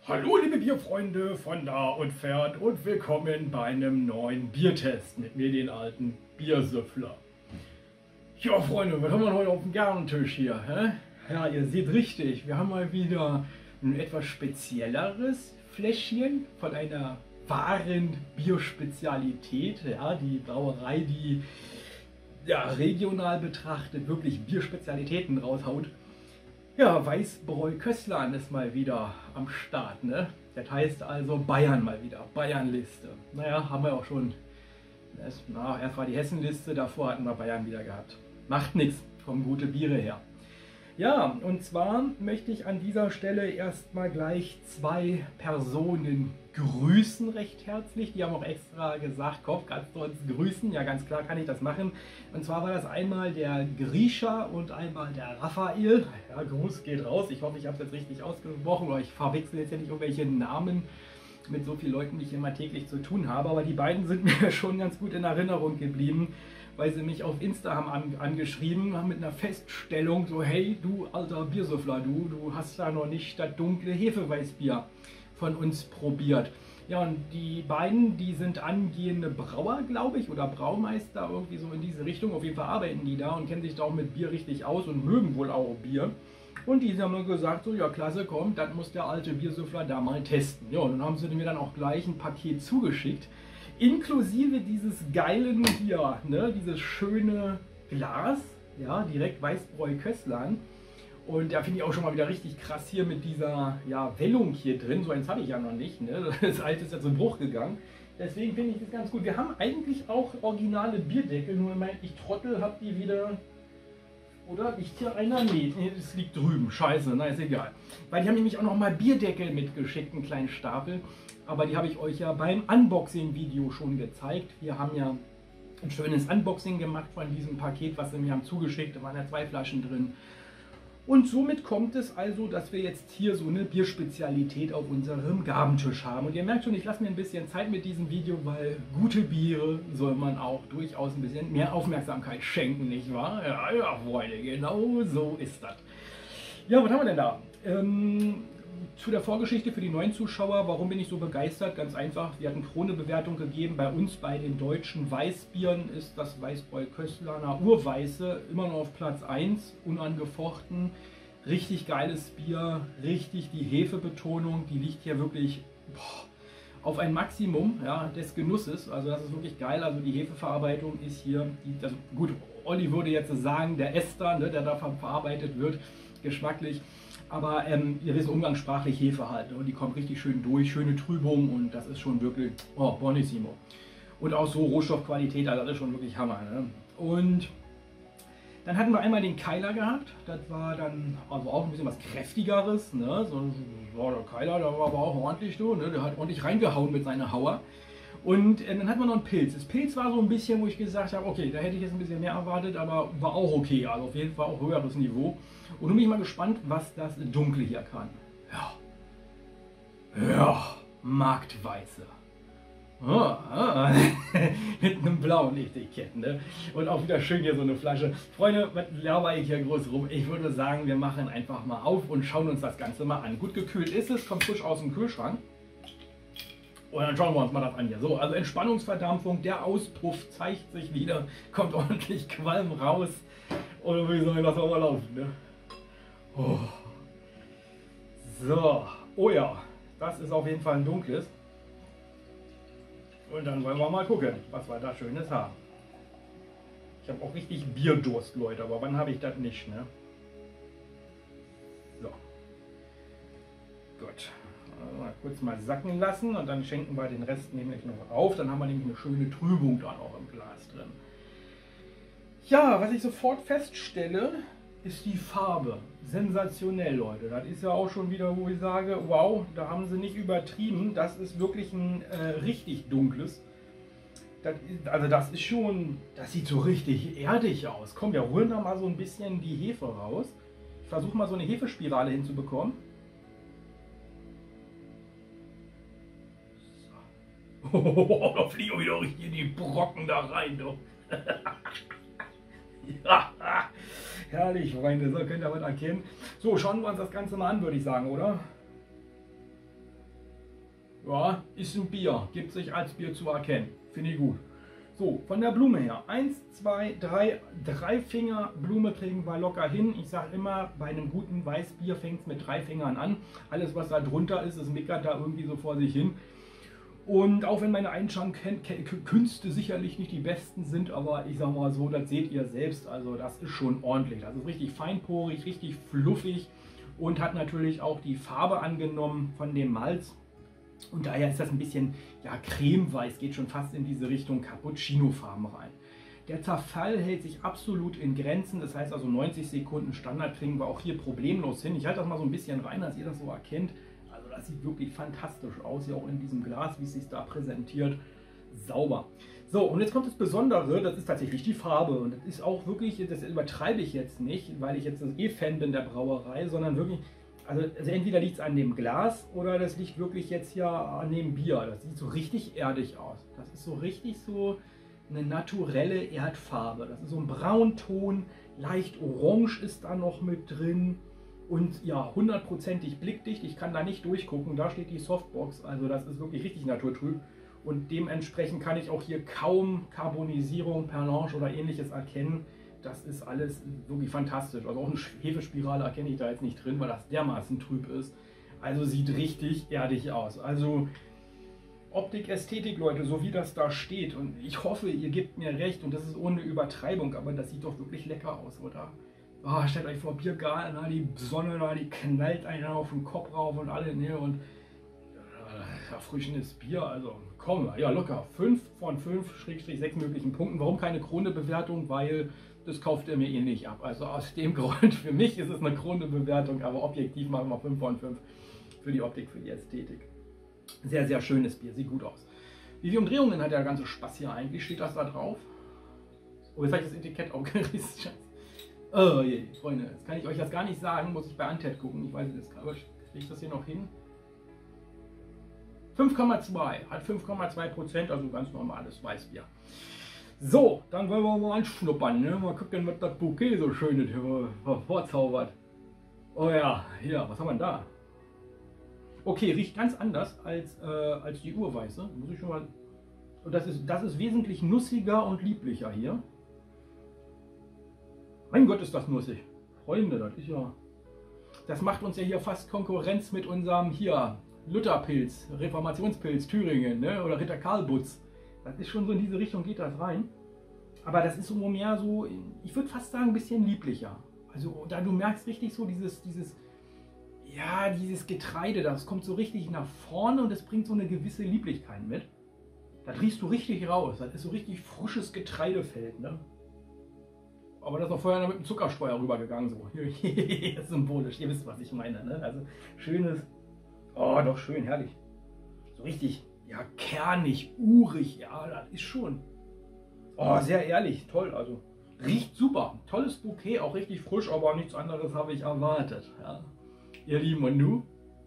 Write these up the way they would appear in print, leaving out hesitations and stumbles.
Hallo liebe Bierfreunde von nah und fern und willkommen bei einem neuen Biertest mit mir, den alten Biersüffler. Ja Freunde, was haben wir heute auf dem Garnentisch hier? Hä? Ja, ihr seht richtig, wir haben mal wieder ein etwas spezielleres Fläschchen von einer wahren Bierspezialität. Ja, die Brauerei, die ja, regional betrachtet wirklich Bierspezialitäten raushaut. Ja, Weißbräu Köstlan ist mal wieder am Start, ne? Das heißt also Bayern mal wieder, Bayernliste. Naja, haben wir auch schon. Erst war die Hessenliste, davor hatten wir Bayern wieder gehabt. Macht nichts, kommen gute Biere her. Ja, und zwar möchte ich an dieser Stelle erstmal gleich zwei Personen grüßen recht herzlich. Die haben auch extra gesagt, Kopf, kannst du uns grüßen? Ja, ganz klar kann ich das machen. Und zwar war das einmal der Grisha und einmal der Raphael. Ja, Gruß geht raus. Ich hoffe, ich habe es jetzt richtig ausgesprochen, oder ich verwechsel jetzt ja nicht irgendwelche Namen mit so vielen Leuten, die ich immer täglich zu tun habe. Aber die beiden sind mir schon ganz gut in Erinnerung geblieben, weil sie mich auf Insta haben angeschrieben haben mit einer Feststellung, so hey, du alter Biersüffler, du hast da noch nicht das dunkle Hefeweißbier von uns probiert. Ja, und die beiden, die sind angehende Brauer, glaube ich, oder Braumeister, irgendwie so in diese Richtung. Auf jeden Fall arbeiten die da und kennen sich da auch mit Bier richtig aus und mögen wohl auch Bier. Und die haben dann gesagt, so ja klasse, komm, das muss der alte Biersüffler da mal testen. Ja, und dann haben sie mir dann auch gleich ein Paket zugeschickt. Inklusive dieses geilen hier, ne, dieses schöne Glas, ja, direkt Weißbräu Köstlan. Und da finde ich auch schon mal wieder richtig krass hier mit dieser ja, Wellung hier drin. So eins habe ich ja noch nicht, ne? Das alte ist ja zum Bruch gegangen. Deswegen finde ich das ganz gut. Wir haben eigentlich auch originale Bierdeckel, nur ich Trottel habe die wieder. Oder liegt hier einer? Nee, das liegt drüben. Scheiße, na ist egal. Weil die haben nämlich auch noch mal Bierdeckel mitgeschickt, einen kleinen Stapel. Aber die habe ich euch ja beim Unboxing-Video schon gezeigt. Wir haben ja ein schönes Unboxing gemacht von diesem Paket, was sie mir haben zugeschickt. Da waren ja 2 Flaschen drin. Und somit kommt es also, dass wir jetzt hier so eine Bierspezialität auf unserem Gabentisch haben. Und ihr merkt schon, ich lasse mir ein bisschen Zeit mit diesem Video, weil gute Biere soll man auch durchaus ein bisschen mehr Aufmerksamkeit schenken, nicht wahr? Ja, ja, Freunde, genau so ist das. Ja, was haben wir denn da? Zu der Vorgeschichte für die neuen Zuschauer, warum bin ich so begeistert? Ganz einfach, wir hatten Krone-Bewertung gegeben. Bei uns, bei den deutschen Weißbieren, ist das Weißbräu Köstlaner Urweiße immer noch auf Platz 1, unangefochten. Richtig geiles Bier, richtig die Hefebetonung, die liegt hier wirklich auf ein Maximum, ja, des Genusses. Also das ist wirklich geil. Also die Hefeverarbeitung ist hier, also gut, Olli würde jetzt sagen, der Ester, ne, der da verarbeitet wird, geschmacklich. Aber ihr wisst umgangssprachlich Hefe halt. Und die kommt richtig schön durch, schöne Trübung und das ist schon wirklich, oh, bonissimo. Und auch so Rohstoffqualität, also das ist schon wirklich Hammer. Ne? Und dann hatten wir einmal den Keiler gehabt. Das war dann also auch ein bisschen was Kräftigeres. Ne? So, der Keiler, der war aber auch ordentlich, du, ne? Der hat ordentlich reingehauen mit seiner Hauer. Und dann hatten wir noch einen Pilz. Das Pilz war so ein bisschen, wo ich gesagt habe, okay, da hätte ich jetzt ein bisschen mehr erwartet, aber war auch okay. Also auf jeden Fall auch höheres Niveau. Und nun bin ich mal gespannt, was das Dunkle hier kann. Ja, ja, Marktweiße. Mit einem blauen Etikett, ne? Und auch wieder schön hier so eine Flasche. Freunde, was laber ich hier groß rum? Ich würde sagen, wir machen einfach mal auf und schauen uns das Ganze mal an. Gut gekühlt ist es, kommt frisch aus dem Kühlschrank. Und dann schauen wir uns mal das an hier. So, also Entspannungsverdampfung, der Auspuff zeigt sich wieder, kommt ordentlich Qualm raus. Und dann würde ich sagen, lassen wir mal laufen, ne? Oh. So, oh ja, das ist auf jeden Fall ein dunkles. Und dann wollen wir mal gucken, was wir da Schönes haben. Ich habe auch richtig Bierdurst, Leute, aber wann habe ich das nicht, ne? So. Gut. Mal kurz mal sacken lassen und dann schenken wir den Rest nämlich noch auf. Dann haben wir nämlich eine schöne Trübung dann auch im Glas drin. Ja, was ich sofort feststelle, ist die Farbe. Sensationell, Leute. Das ist ja auch schon wieder, wo ich sage, wow, da haben sie nicht übertrieben. Das ist wirklich ein richtig dunkles. Das ist schon, das sieht so richtig erdig aus. Komm, wir holen da mal so ein bisschen die Hefe raus. Ich versuche mal so eine Hefespirale hinzubekommen. Oh, da fliegen wieder richtig die Brocken da rein, du. Ja, herrlich, Freunde, so könnt ihr was erkennen. So, schauen wir uns das Ganze mal an, würde ich sagen, oder? Ja, ist ein Bier, gibt sich als Bier zu erkennen. Finde ich gut. So, von der Blume her. 1, 2, 3, 3 Finger Blume kriegen wir locker hin. Ich sage immer, bei einem guten Weißbier fängt es mit 3 Fingern an. Alles, was da drunter ist, es meckert da irgendwie so vor sich hin. Und auch wenn meine Einschankünste sicherlich nicht die besten sind, aber ich sag mal so, das seht ihr selbst, also das ist schon ordentlich. Das ist richtig feinporig, richtig fluffig und hat natürlich auch die Farbe angenommen von dem Malz. Und daher ist das ein bisschen, ja, cremeweiß, geht schon fast in diese Richtung Cappuccino-Farben rein. Der Zerfall hält sich absolut in Grenzen, das heißt also 90 Sekunden Standard kriegen wir auch hier problemlos hin. Ich halte das mal so ein bisschen rein, dass ihr das so erkennt. Also das sieht wirklich fantastisch aus, hier auch in diesem Glas, wie es sich da präsentiert. Sauber. So, und jetzt kommt das Besondere, das ist tatsächlich die Farbe. Und das ist auch wirklich, das übertreibe ich jetzt nicht, weil ich jetzt Fan bin der Brauerei, sondern wirklich... Also entweder liegt es an dem Glas oder das liegt wirklich jetzt hier an dem Bier. Das sieht so richtig erdig aus. Das ist so richtig so eine naturelle Erdfarbe. Das ist so ein Braunton, leicht orange ist da noch mit drin. Und ja, 100%ig blickdicht. Ich kann da nicht durchgucken. Da steht die Softbox. Also das ist wirklich richtig naturtrüb. Und dementsprechend kann ich auch hier kaum Carbonisierung, Perlange oder ähnliches erkennen. Das ist alles wirklich fantastisch. Also auch eine Hefespirale erkenne ich da jetzt nicht drin, weil das dermaßen trüb ist. Also sieht richtig erdig aus. Also Optik, Ästhetik, Leute, so wie das da steht. Und ich hoffe, ihr gebt mir recht und das ist ohne Übertreibung, aber das sieht doch wirklich lecker aus, oder? Oh, stellt euch vor, Biergarten, die Sonne da, die knallt einen auf den Kopf rauf und alle, ne? Und erfrischendes Bier, also komm, ja locker. 5 von 5/6 möglichen Punkten. Warum keine Krone-Bewertung? Weil das kauft er mir eh nicht ab. Also aus dem Grund, für mich ist es eine Krone-Bewertung, aber objektiv machen wir 5 von 5 für die Optik, für die Ästhetik. Sehr, sehr schönes Bier, sieht gut aus. Wie viele Umdrehungen hat der ganze Spaß hier eigentlich? Steht das da drauf? Oh, jetzt habe ich das Etikett aufgerissen. Oh je, Freunde, jetzt kann ich euch das gar nicht sagen, muss ich bei Antep gucken. Ich weiß es, aber kriege ich das hier noch hin? 5,2, hat 5,2%, also ganz normales Weißbier. So, dann wollen wir mal anschnuppern, ne? Mal gucken, was das Bouquet so schönes vorzaubert. Oh ja, hier, was haben wir denn da? Okay, riecht ganz anders als die Urweiße, muss ich schon mal. Und das ist wesentlich nussiger und lieblicher hier. Mein Gott, ist das nussig. Freunde, das ist ja... Das macht uns ja hier fast Konkurrenz mit unserem hier Lutherpilz, Reformationspilz Thüringen, ne? Oder Ritter Karlbutz. Das ist schon so in diese Richtung, geht das rein. Aber das ist so mehr so, ich würde fast sagen, ein bisschen lieblicher. Also da du merkst richtig so dieses Getreide, das kommt so richtig nach vorne und es bringt so eine gewisse Lieblichkeit mit. Das riechst du richtig raus. Das ist so richtig frisches Getreidefeld, ne? Aber das ist noch vorher mit dem Zuckersteuer rübergegangen, so. Symbolisch, ihr wisst, was ich meine, ne? Also schönes, oh, doch schön, herrlich. So richtig, ja, kernig, urig, ja, das ist schon. Oh, sehr ehrlich, toll, also. Riecht super, tolles Bouquet, auch richtig frisch, aber nichts anderes habe ich erwartet, ja. Ihr Lieben, und du?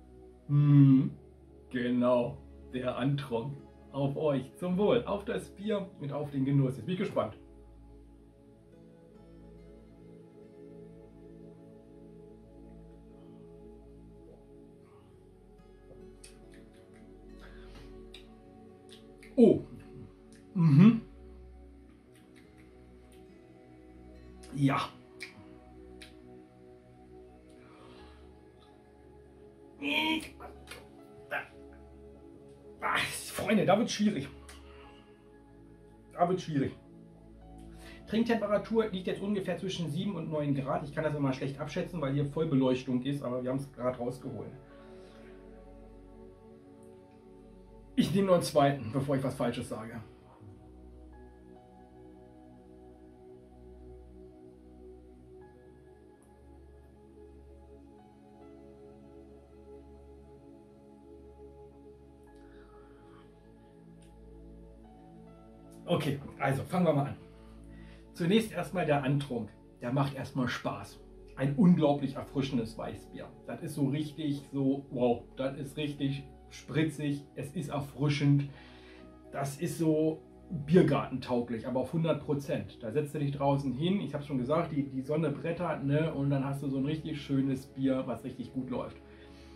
Genau, der Antrunk. Auf euch, zum Wohl, auf das Bier und auf den Genuss. Jetzt bin ich gespannt. Oh, ja. Freunde, da wird es schwierig. Da wird schwierig. Trinktemperatur liegt jetzt ungefähr zwischen 7 und 9 Grad. Ich kann das immer schlecht abschätzen, weil hier Vollbeleuchtung ist, aber wir haben es gerade rausgeholt. Ich nehme nur einen zweiten, bevor ich was Falsches sage. Okay, also fangen wir mal an. Zunächst erstmal der Antrunk. Der macht erstmal Spaß. Ein unglaublich erfrischendes Weißbier. Das ist so richtig so, wow, das ist richtig spritzig, es ist erfrischend. Das ist so biergartentauglich, aber auf 100%. Da setzt du dich draußen hin, ich habe schon gesagt, die Sonne brettert, ne, und dann hast du so ein richtig schönes Bier, was richtig gut läuft.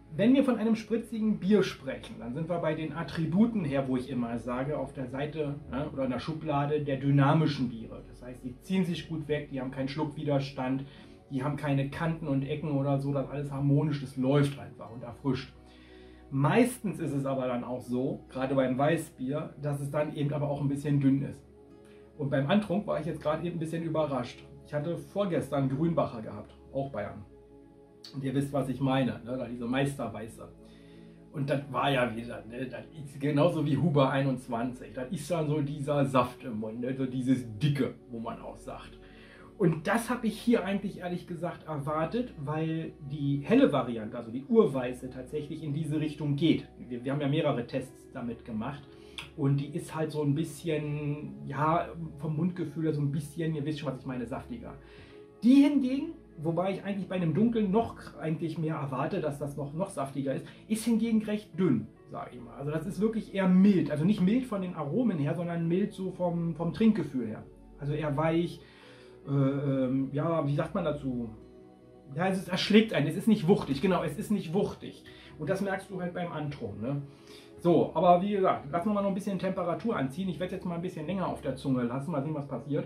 Wenn wir von einem spritzigen Bier sprechen, dann sind wir bei den Attributen her, wo ich immer sage, auf der Seite, ja, oder in der Schublade der dynamischen Biere. Das heißt, die ziehen sich gut weg, die haben keinen Schluckwiderstand, die haben keine Kanten und Ecken oder so, das alles harmonisch, das läuft einfach und erfrischt. Meistens ist es aber dann auch so, gerade beim Weißbier, dass es dann eben aber auch ein bisschen dünn ist. Und beim Antrunk war ich jetzt gerade eben ein bisschen überrascht. Ich hatte vorgestern Grünbacher gehabt, auch Bayern. Und ihr wisst, was ich meine, ne? Da diese Meisterweiße. Und das war ja wieder, ne? Das ist genauso wie Huber 21. Das ist dann so dieser Saft im Mund, ne? So dieses Dicke, wo man auch sagt. Und das habe ich hier eigentlich ehrlich gesagt erwartet, weil die helle Variante, also die Urweiße, tatsächlich in diese Richtung geht. Wir haben ja mehrere Tests damit gemacht. Und die ist halt so ein bisschen, ja, vom Mundgefühl her so ein bisschen, ihr wisst schon, was ich meine, saftiger. Die hingegen, wobei ich eigentlich bei einem Dunklen noch eigentlich mehr erwarte, dass das noch saftiger ist hingegen recht dünn, sage ich mal. Also das ist wirklich eher mild. Also nicht mild von den Aromen her, sondern mild so vom Trinkgefühl her. Also eher weich, ja, wie sagt man dazu? Ja, es erschlägt einen, es ist nicht wuchtig, genau, es ist nicht wuchtig. Und das merkst du halt beim Antrunk, ne? So, aber wie gesagt, lassen wir mal noch ein bisschen Temperatur anziehen. Ich werde jetzt mal ein bisschen länger auf der Zunge lassen, mal sehen, was passiert.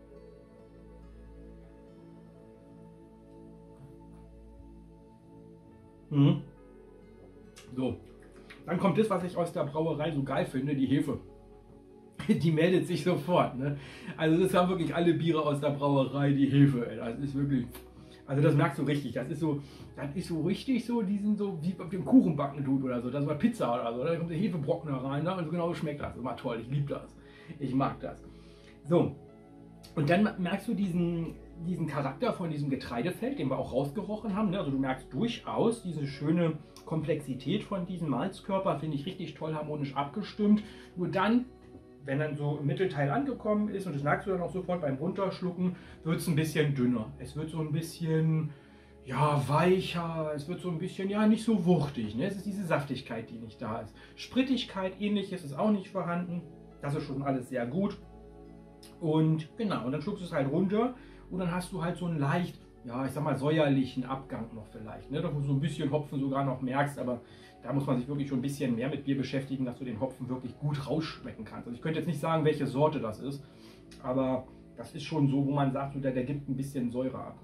So, dann kommt das, was ich aus der Brauerei so geil finde, die Hefe. Die meldet sich sofort, ne? Also das haben wirklich alle Biere aus der Brauerei, die Hefe, ey. Das ist wirklich, also das merkst du richtig, das ist so richtig so, die sind so wie auf dem Kuchenbacken tut oder so, das war Pizza oder so, da kommt der Hefebrocken da rein, ne? Und so genau schmeckt das, das war toll, ich liebe das, ich mag das. So, und dann merkst du diesen Charakter von diesem Getreidefeld, den wir auch rausgerochen haben, ne? Also du merkst durchaus diese schöne Komplexität von diesem Malzkörper, finde ich richtig toll harmonisch abgestimmt, nur dann, wenn dann so im Mittelteil angekommen ist, und das merkst du dann auch sofort beim Runterschlucken, wird es ein bisschen dünner. Es wird so ein bisschen, ja, weicher, es wird so ein bisschen, ja, nicht so wuchtig. Ne? Es ist diese Saftigkeit, die nicht da ist. Sprittigkeit, ähnliches ist auch nicht vorhanden. Das ist schon alles sehr gut. Und genau, und dann schluckst du es halt runter und dann hast du halt so einen leicht, ja, ich sag mal, säuerlichen Abgang noch vielleicht. Ne? Da wo du so ein bisschen Hopfen sogar noch merkst, aber da muss man sich wirklich schon ein bisschen mehr mit Bier beschäftigen, dass du den Hopfen wirklich gut rausschmecken kannst. Also ich könnte jetzt nicht sagen, welche Sorte das ist, aber das ist schon so, wo man sagt, so, der gibt ein bisschen Säure ab.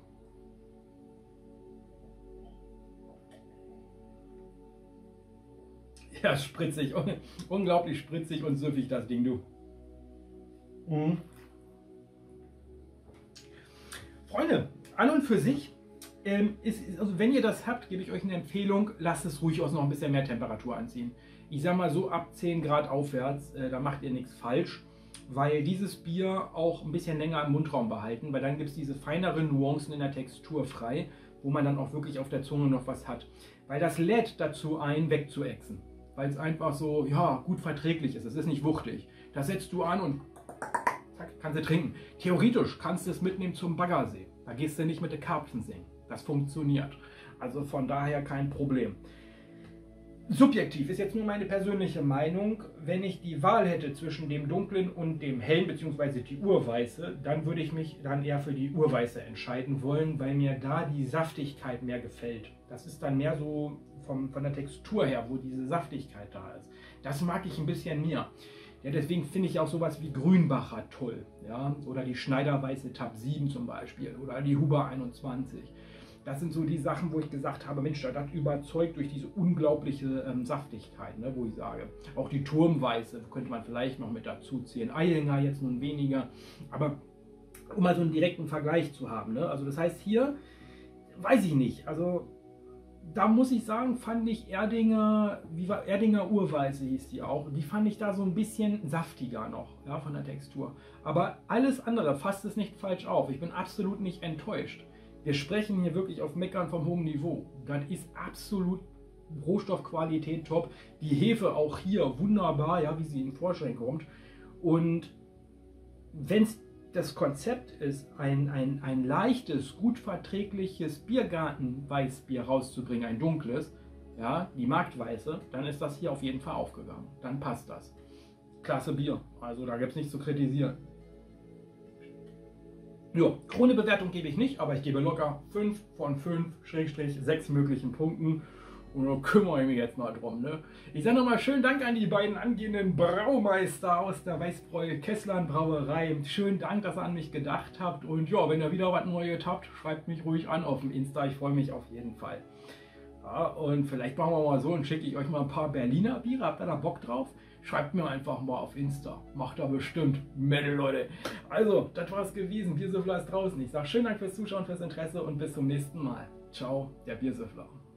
Ja, spritzig, unglaublich spritzig und süffig das Ding, du. Mhm. Freunde, an und für sich, also wenn ihr das habt, gebe ich euch eine Empfehlung, lasst es ruhig aus noch ein bisschen mehr Temperatur anziehen. Ich sage mal so ab 10 Grad aufwärts, da macht ihr nichts falsch, weil dieses Bier auch ein bisschen länger im Mundraum behalten, weil dann gibt es diese feineren Nuancen in der Textur frei, wo man dann auch wirklich auf der Zunge noch was hat. Weil das lädt dazu ein, wegzuexen, weil es einfach so, ja, gut verträglich ist, es ist nicht wuchtig. Das setzt du an und zack, kannst du trinken. Theoretisch kannst du es mitnehmen zum Baggersee. Da gehst du nicht mit der Karpfen singen. Das funktioniert. Also von daher kein Problem. Subjektiv ist jetzt nur meine persönliche Meinung. Wenn ich die Wahl hätte zwischen dem dunklen und dem hellen, beziehungsweise die Urweiße, dann würde ich mich dann eher für die Urweiße entscheiden wollen, weil mir da die Saftigkeit mehr gefällt. Das ist dann mehr so von der Textur her, wo diese Saftigkeit da ist. Das mag ich ein bisschen mehr. Ja, deswegen finde ich auch sowas wie Grünbacher toll. Ja? Oder die Schneiderweiße Tab 7 zum Beispiel. Oder die Huber 21. Das sind so die Sachen, wo ich gesagt habe, Mensch, das überzeugt durch diese unglaubliche Saftigkeit, ne, wo ich sage. Auch die Turmweiße könnte man vielleicht noch mit dazu zählen. Eilinger jetzt nun weniger. Aber um mal so einen direkten Vergleich zu haben. Ne? Also das heißt hier, weiß ich nicht, also da muss ich sagen, fand ich Erdinger Urweiße hieß die auch, die fand ich da so ein bisschen saftiger noch, ja, von der Textur. Aber alles andere fasst es nicht falsch auf. Ich bin absolut nicht enttäuscht. Wir sprechen hier wirklich auf Meckern vom hohen Niveau. Das ist absolut Rohstoffqualität top. Die Hefe auch hier wunderbar, ja, wie sie in den Vorschein kommt. Und wenn es das Konzept ist, ein leichtes, gut verträgliches Biergarten-Weißbier rauszubringen, ein dunkles, ja, die Marktweiße, dann ist das hier auf jeden Fall aufgegangen. Dann passt das. Klasse Bier, also da gibt es nichts zu kritisieren. Ja, Krone-Bewertung gebe ich nicht, aber ich gebe locker 5 von 5, Schrägstrich 6 möglichen Punkten. Und da kümmere ich mich jetzt mal drum. Ne? Ich sage nochmal schönen Dank an die beiden angehenden Braumeister aus der Weißbräu Kessler Brauerei. Schönen Dank, dass ihr an mich gedacht habt. Und ja, wenn ihr wieder was Neues habt, schreibt mich ruhig an auf dem Insta. Ich freue mich auf jeden Fall. Ja, und vielleicht machen wir mal so und schicke ich euch mal ein paar Berliner Biere. Habt ihr da Bock drauf? Schreibt mir einfach mal auf Insta. Macht da bestimmt Mädel, Leute. Also, das war's gewesen. Biersüffler ist draußen. Ich sage schönen Dank fürs Zuschauen, fürs Interesse und bis zum nächsten Mal. Ciao, der Biersüffler.